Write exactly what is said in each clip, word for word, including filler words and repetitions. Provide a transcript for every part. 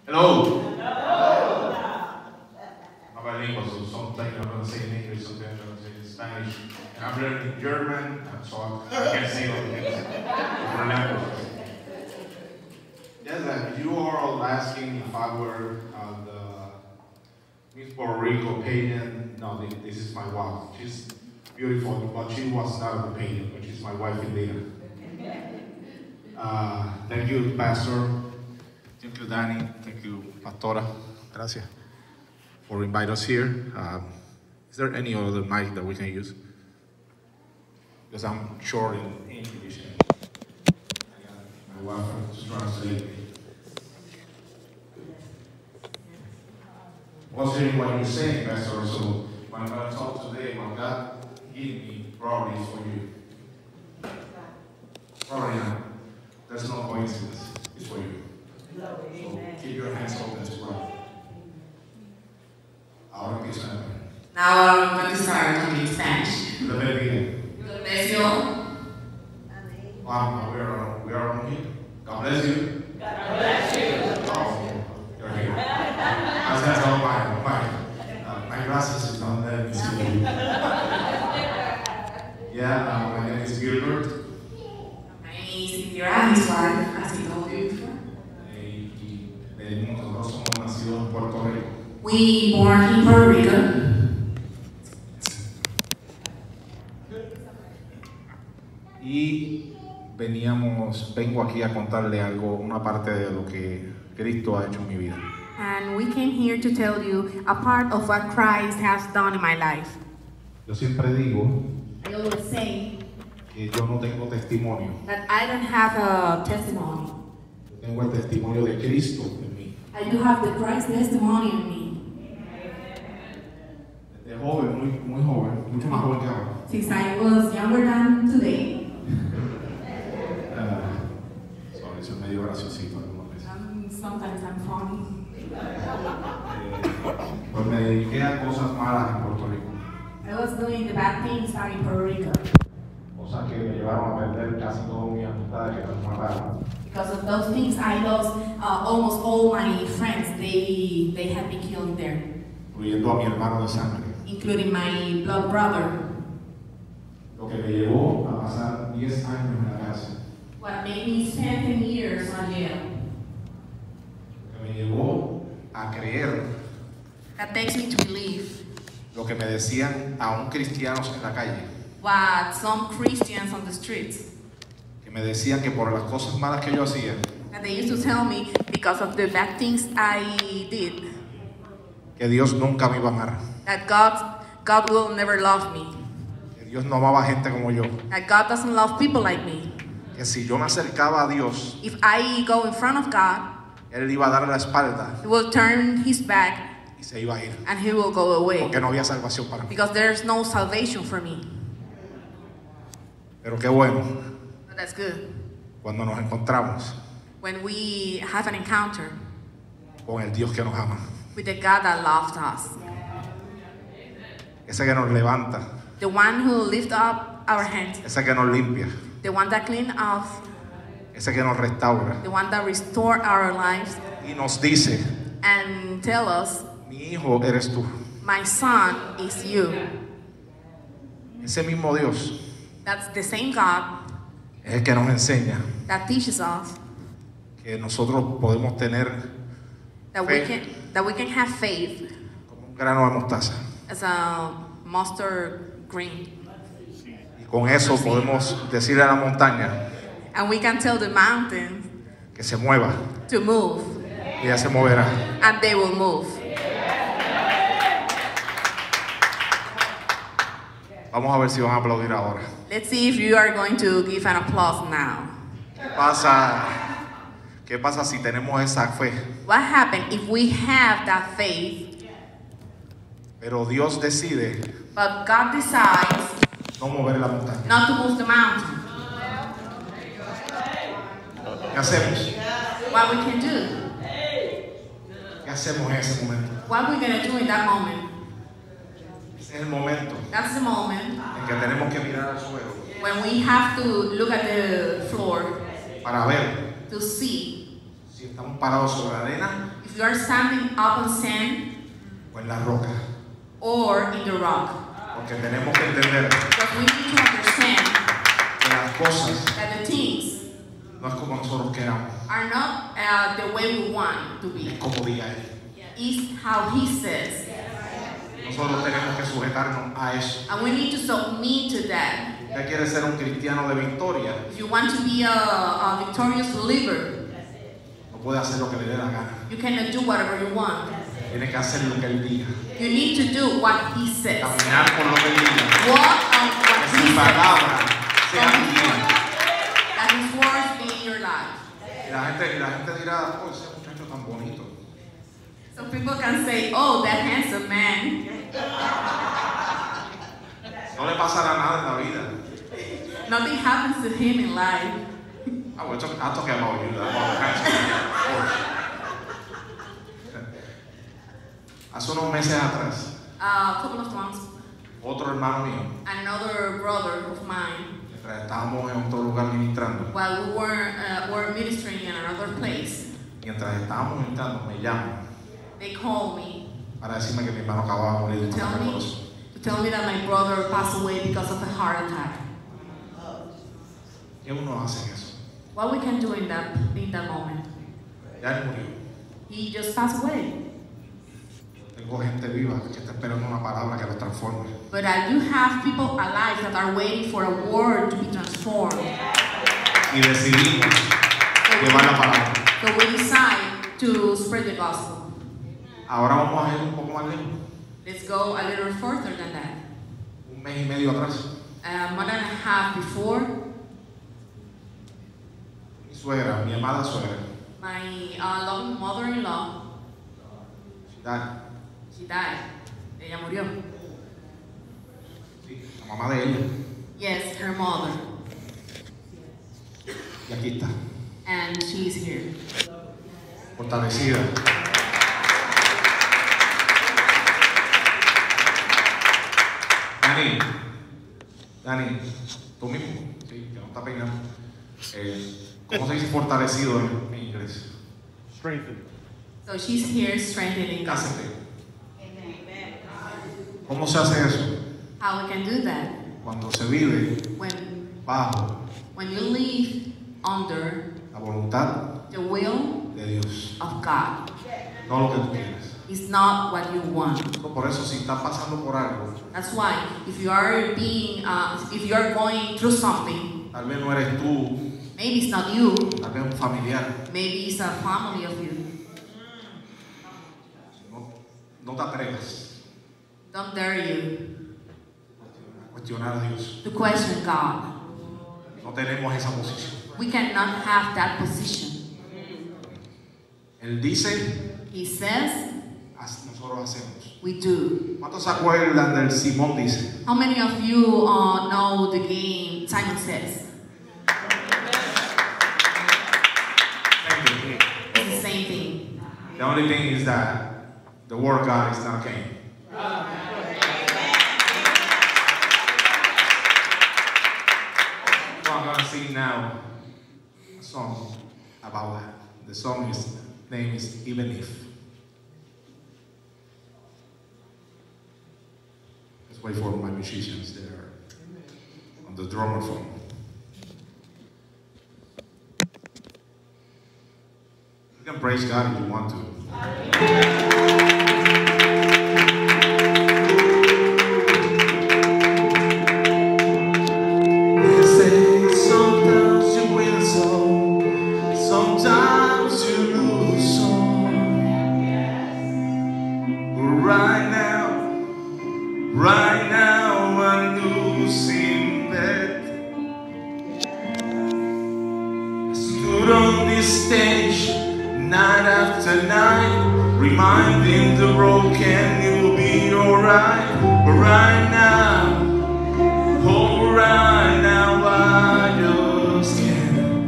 Hello. I'm bilingual, so sometimes I'm going to say in English, sometimes I'm going to say in Spanish. And I'm learning German, so I can't say all the things for languages. Yes, uh, you are all asking if I were uh, the Miss Puerto Rico pageant. No, this, this is my wife. She's beautiful, but she was not the pageant, but she's my wife indeed. Uh, thank you, Pastor. Thank you, Danny. Thank you, Pastora. Gracias for inviting us here. Um, is there any other mic that we can use? Because I'm short in English. My wife is translating. I was hearing what you're saying, Pastor, so when I'm going to talk today, what God gave me probably is for you. Probably not. There's no coincidence. It's for you. So keep your hands open to God. Ahora empiezo en español. Now I'm going to start talking in Spanish. Dios le bendiga. God bless you all. Wow, we are, we are on here. God bless you. God bless you. Oh, you're here. That's all mine. Mine. Uh, my glasses is not there. You see. Yeah, uh, my name is Gilbert. My name is Indira, his wife, as he told you before. Y, y venimos, nosotros somos nacidos en Puerto Rico. We born in Puerto Rico. Y veníamos, vengo aquí a contarle algo, una parte de lo que Cristo ha hecho en mi vida. And we came here to tell you a part of what Christ has done in my life. Yo siempre digo I always say que yo no tengo testimonio, that I don't have a testimony. yo tengo el testimonio de Cristo en mí. I do have the Christ testimony in me. Desde joven, muy, muy joven, mucho más joven que ahora. Since I was younger than today. Uh, sorry, eso es medio graciosito algunas veces. Um, sometimes I'm funny. Eh, pues me dediqué a cosas malas en Puerto Rico. I was doing the bad things back in Puerto Rico. Cosas que me llevaron a perder casi todas mis amistades que me mataron. Because of those things, I lost uh, almost all my friends. They they had been killed there, Incluyendo a mi hermano de sangre. including my blood brother. Lo que me llevó a pasar diez años en la cárcel. What made me spend ten years on jail. Lo que me llevó a creer That makes me to believe lo que me decían aún cristianos en la calle. what some Christians on the streets, Que me decían que por las cosas malas que yo hacía, that they used to tell me because of the bad things I did, que Dios nunca me iba a amar. that God God will never love me. Que Dios no amaba gente como yo. That God doesn't love people like me. Que si yo me acercaba a Dios, If I go in front of God, Él iba a dar la espalda He will turn His back y se iba a ir. and He will go away. Porque no había salvación para mí. Because there's no salvation for me. Pero qué bueno But that's good. cuando nos encontramos When we have an encounter con el Dios que nos ama. with the God that loved us, Ese que nos levanta, the one who lifts up our hands, ese que nos limpia, the one that cleans us, ese que nos restaura the one that restores our lives y nos dice, and tell us, mi hijo eres tú. my son is you. Ese mismo Dios That's the same God es el que nos enseña that teaches us que nosotros podemos tener that we Faith. can that we can have faith como un grano de mostaza. as a mustard green. Y con eso podemos decirle a la montaña And we can tell the mountains que se mueva to move, y ella se moverá. and they will move. Vamos a ver si van a aplaudir ahora. Let's see if you are going to give an applause now. ¿Qué pasa, qué pasa si tenemos esa fe? What happened if we have that faith, Pero Dios decide but God decides no mover la montaña. not to move the mountain? ¿Qué hacemos? What we can do? ¿Qué hacemos en ese momento? What we're going to do in that moment? Ese es el momento That's the moment en que tenemos que mirar al suelo when we have to look at the floor para ver to see si Si estamos parados sobre la arena if you are standing up on sand o en la roca. or in the rock. Porque tenemos que entender But we need to understand que las cosas that the things no es como nosotros queramos, are not uh, the way we want to es be. como diga Él. It's how he says. Nosotros tenemos que sujetarnos a eso. And we need to submit to that. Usted quiere ser un cristiano de victoria, If you want to be a, a victorious believer, no puede hacer lo que le dé la gana. you cannot do whatever you want. Tiene que hacer lo que Él diga. You need to do what he says. Caminar por lo que Él diga. Walk on Que what su he says. palabra sea mi vida. That his words be in your life. Y la gente, y la gente dirá, oh, ese muchacho tan bonito. So people can say, oh, that handsome man. No le pasará nada en la vida. Nothing happens to him in life. Ah, well, I'm talking about you, about the handsome, of course. Hace unos meses atrás, Uh, a couple of months, otro hermano mío, another brother of mine, mientras estábamos en otro lugar ministrando, while we were, uh, were ministering in another place, mientras estábamos ministrando, me llaman they called me para decirme que mi hermano acababa de morir de un Tell ataque al me. corazón. to tell me that my brother passed away because of a heart attack. ¿Qué uno hace en eso? What we can do in that in that moment? Ya él murió. He just passed away. Tengo gente viva que está esperando una palabra que los transforme. But I do have people alive that are waiting for a word to be transformed. Y decidimos llevar la palabra. So we decide to spread the gospel. Ahora vamos a ir un poco más lejos. Let's go a little further than that. Un mes y medio atrás, A month and a half before, mi suegra, mi amada suegra, my uh, loving mother-in-law, she died. she died. Ella murió. Sí, la mamá de ella. Yes, her mother. Y aquí está, And she's here. fortalecida. Dani, Dani, tú mismo, sí, que no está peinando. Eh, ¿Cómo se dice fortalecido en, en inglés? Strengthened. So she's here strengthening us. Cásate. ¿Cómo se hace eso? How we can do that? Cuando se vive When bajo when you live under la voluntad the will de Dios, of God. no lo que tú quieres. It's not what you want. Por eso, si estás pasando por algo, That's why if you are being, uh, if you are going through something, tal vez no eres tú, maybe it's not you, tal vez un familiar, maybe it's a family of you. no, no te atrevas Don't dare you a cuestionar a Dios. to question God. No tenemos esa posición. We cannot have that position. Él dice, He says, "Haz- nosotros hacemos. we do. ¿Cuántos se acuerdan del Simón dice? How many of you uh, know the game Simon Says? It's the same thing. The only thing is that the word God is not a game. So I'm gonna sing now a song about that. The song is name is Even If. Let's wait for my musicians there on the drummerphone. You can praise God if you want to. They say sometimes you win some, sometimes you lose some. But right now, right now I'm losing bet. I stood on this stage night after night, reminding the broken you'll be alright. But right now, oh, right now I just can't.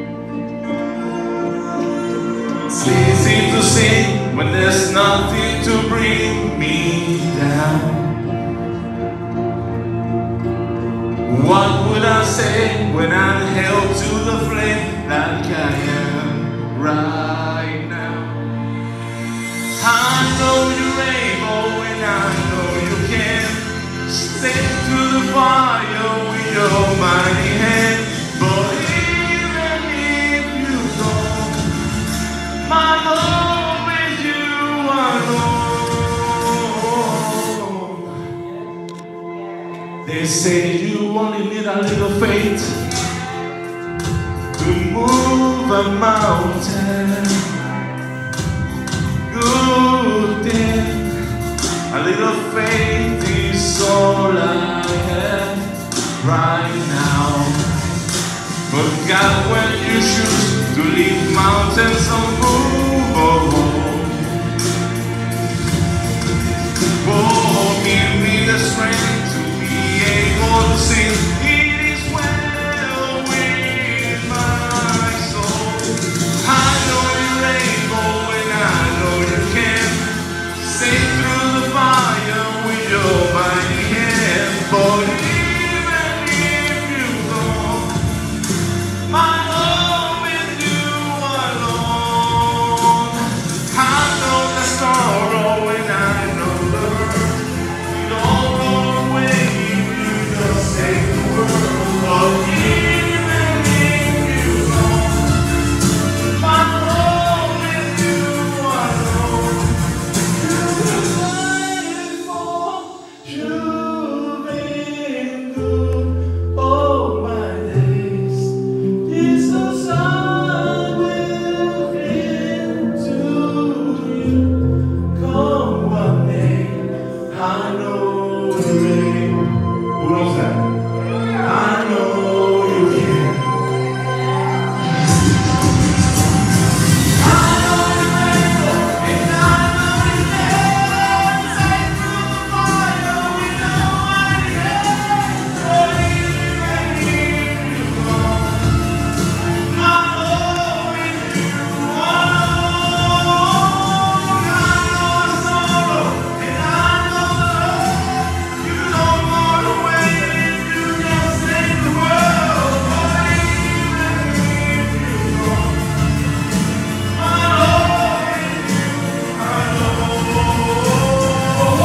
It's easy to sing when there's nothing to bring me down. What would I say when I'm held to the flame like I am right Step to the fire with your mighty hand. But even if you don't, my hope is you alone. They say you only need a little faith to move a mountain. Good thing, a little faith is all I have right now. But God, when you choose to leave mountains unmovable, oh, give me the strength to be able to sing. It is well with my soul. I know you're able and I know you can. Sing through the fire with your mighty hand. But even if you don't, my hope is you alone. I know the sorrow and I know the hurt. You don't go away if you just say the word. But even if you don't, my hope is you alone. You've been good all my days. Jesus, I will cling to you. Come what may, I know you're able. Who knows that? I know you can. I know you're able, and I know you can. Say through the fire with your mighty hand. But even if you don't, my hope is you alone. I know the sorrow and I know the hurt. You don't go away if you just say the word. But even if you don't, my hope is you alone.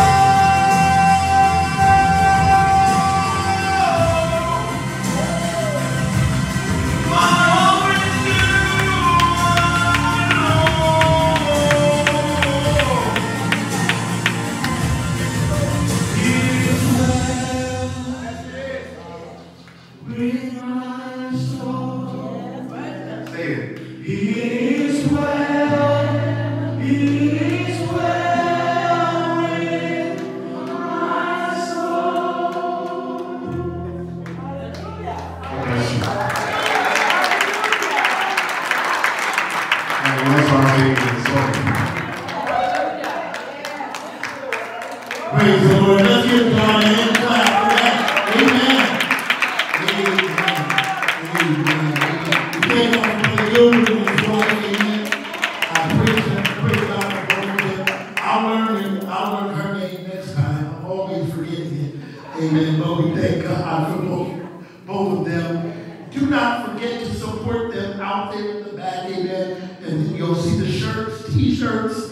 My hope is you It is well with my soul. God bless you. And what's our favorite song? Praise the Lord. Let's give God a hand clap for that. Amen. Amen. Amen. We thank God for the good and the joy. Amen. I praise Him. Praise God for both of them. I'll learn it. I'll learn her name next time. I'm always forgetting it. Amen. But we thank God for both, both of them. Do not forget to support them out there in the back. Amen. And you'll see the shirts, t-shirts,